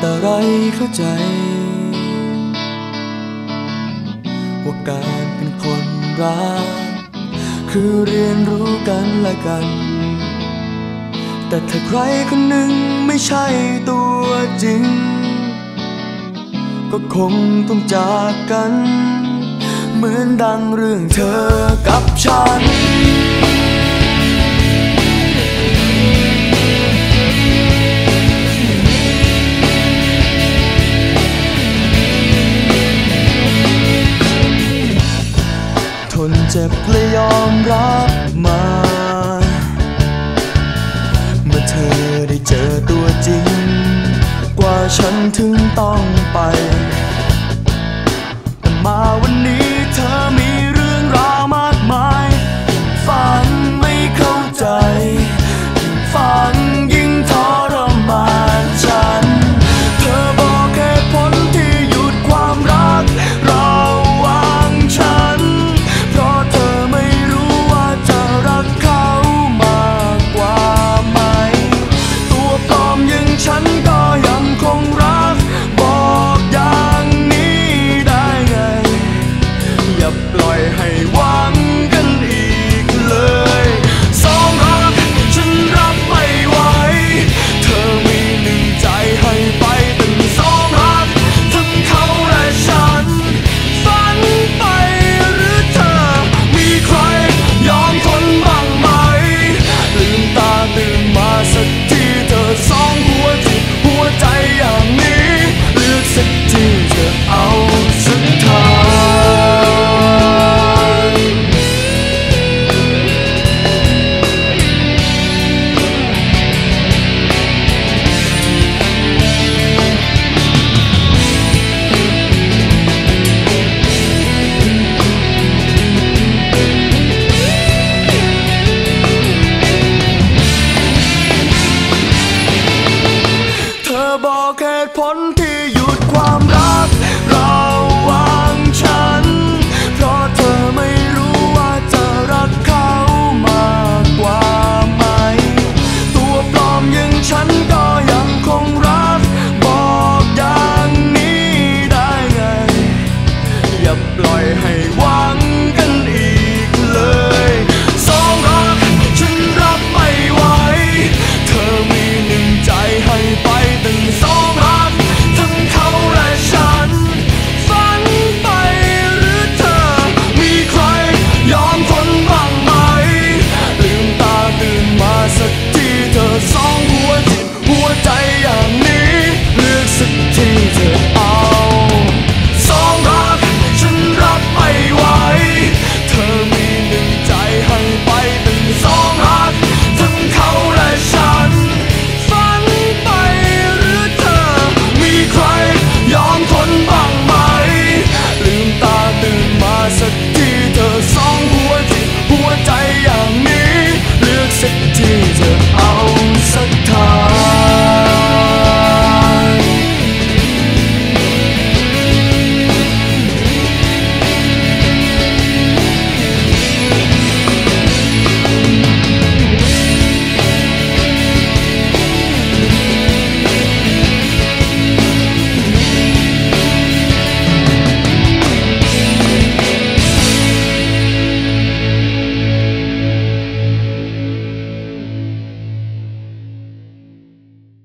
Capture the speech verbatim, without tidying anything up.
แต่ไรเข้าใจว่าการเป็นคนรักคือเรียนรู้กันและกันแต่ถ้าใครคนหนึ่งไม่ใช่ตัวจริงก็คงต้องจากกันเหมือนดังเรื่องเธอกับฉันทนเจ็บและยอมรับมาเมื่อเธอได้เจอตัวจริงกว่าฉันถึงต้องไปแต่มาวันนี้เธอมีเรื่องราวมากมายฟังไม่เข้าใจฟังยิ่งทรมานฉันเธอบอกเหตุผลที่หยุดความรักระหว่างฉันเพราะเธอไม่รู้ว่าจะรักเขามากกว่าไหมตัวปลอมอย่างฉันก็ยังคงรักบอกอย่างนี้ได้ไงอย่าปล่อยให้หวังกันอีกเลยสองรักฉันรับไม่ไหวเธอมีหนึ่งใจให้ไปเป็นสองรักทั้งเขาและฉันฝันไปหรือเธอมีใครยอมทนบ้างไหมลืมตาตื่นมาสักทีเธอสองหัวจิตหัวใจอย่างนี้เลือกสักทีเธอเอาสุดท้ายเธอบอกเหตุผล